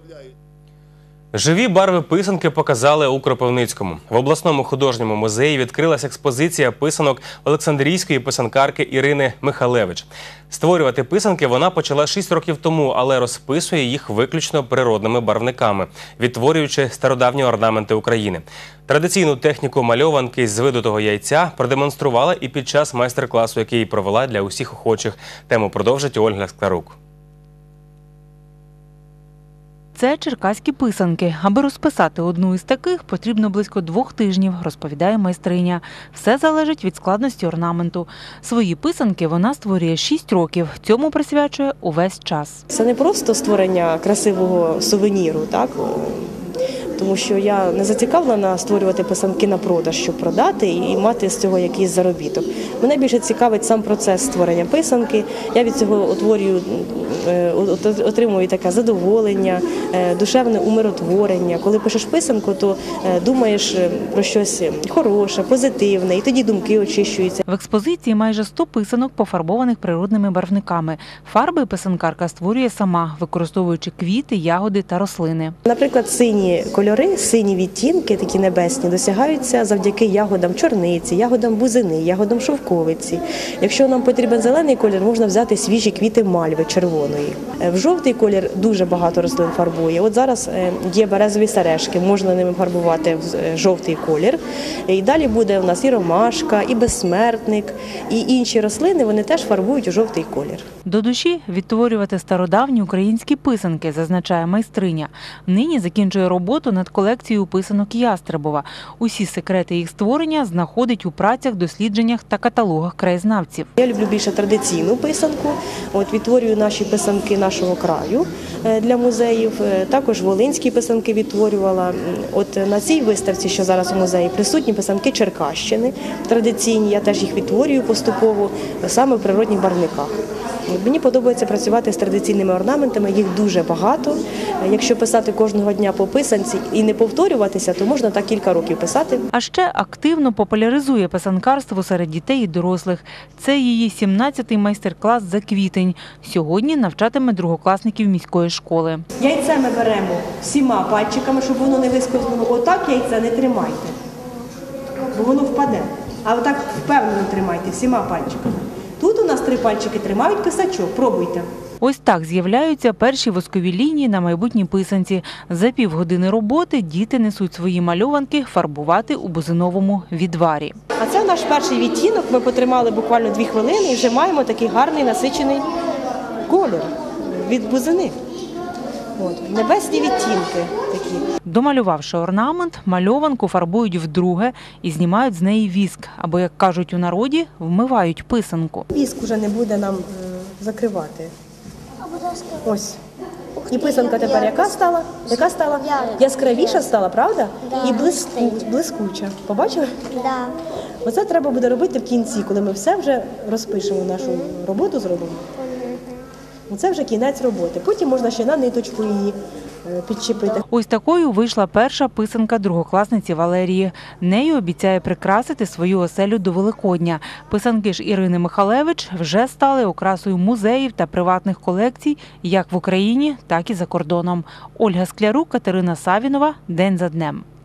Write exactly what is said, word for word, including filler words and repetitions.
Живі барви писанки показали у Кропивницькому. В обласному художньому музеї відкрилась експозиція писанок олександрійської писанкарки Ірини Михалевич. Створювати писанки вона почала шість років тому, але розписує їх виключно природними барвниками, відтворюючи стародавні орнаменти України. Традиційну техніку мальованки з видутого яйця продемонструвала і під час майстер-класу, який провела для усіх охочих. Тему продовжить Ольга Скларук. Це черкаські писанки. Аби розписати одну із таких, потрібно близько двох тижнів, розповідає майстриня. Все залежить від складності орнаменту. Свої писанки вона створює шість років. Цьому присвячує увесь час. Це не просто створення красивого сувеніру, так? Тому що я не зацікавлена створювати писанки на продаж, щоб продати і мати з цього якийсь заробіток. Мене більше цікавить сам процес створення писанки. Я від цього утворюю, отримую таке задоволення, душевне умиротворення. Коли пишеш писанку, то думаєш про щось хороше, позитивне, і тоді думки очищуються. В експозиції майже сто писанок, пофарбованих природними барвниками. Фарби писанкарка створює сама, використовуючи квіти, ягоди та рослини. Наприклад, сині кольори, сині відтінки, такі небесні, досягаються завдяки ягодам чорниці, ягодам бузини, ягодам шовковиці. Якщо нам потрібен зелений колір, можна взяти свіжі квіти мальви червоної. В жовтий колір дуже багато рослин фарбує. От зараз є березові сережки, можна ними фарбувати в жовтий колір. І далі буде у нас і ромашка, і безсмертник, і інші рослини, вони теж фарбують у жовтий колір. До душі відтворювати стародавні українські писанки, зазначає майстриня. Нині закінчує роботу над колекцією писанок Ястребова. Усі секрети їх створення знаходить у працях, дослідженнях та каталогах краєзнавців. Я люблю більше традиційну писанку. От відтворюю наші писанки нашого краю для музеїв. Також волинські писанки відтворювала. От на цій виставці, що зараз у музеї, присутні писанки Черкащини традиційні. Я теж їх відтворюю поступово саме в природних барвниках. Мені подобається працювати з традиційними орнаментами, їх дуже багато. Якщо писати кожного дня по писанці і не повторюватися, то можна так кілька років писати. А ще активно популяризує писанкарство серед дітей і дорослих. Це її сімнадцятий майстер-клас за квітень. Сьогодні навчатиме другокласників міської школи. Яйце ми беремо всіма пальчиками, щоб воно не вискользнуло. Отак яйце не тримайте, бо воно впаде. А отак впевнено тримайте всіма пальчиками. Тут у нас три пальчики тримають писачок. Пробуйте. Ось так з'являються перші воскові лінії на майбутній писанці. За півгодини роботи діти несуть свої мальованки фарбувати у бузиновому відварі. А це наш перший відтінок. Ми потримали буквально дві хвилини і вже маємо такий гарний насичений колір від бузини. От, небесні відтінки такі. Домалювавши орнамент, мальованку фарбують вдруге і знімають з неї віск, або, як кажуть у народі, вмивають писанку. Віск вже не буде нам закривати. Ось. І писанка тепер яка стала? Яка стала? Яскравіша стала, правда? І блиску, блискуча. Побачили? Да. Оце треба буде робити в кінці, коли ми все вже розпишемо, нашу роботу зробимо. Це вже кінець роботи. Потім можна ще на ниточку її підчепити. Ось такою вийшла перша писанка другокласниці Валерії. Нею обіцяє прикрасити свою оселю до Великодня. Писанки ж Ірини Михалевич вже стали окрасою музеїв та приватних колекцій як в Україні, так і за кордоном. Ольга Склярук, Катерина Савінова. День за днем.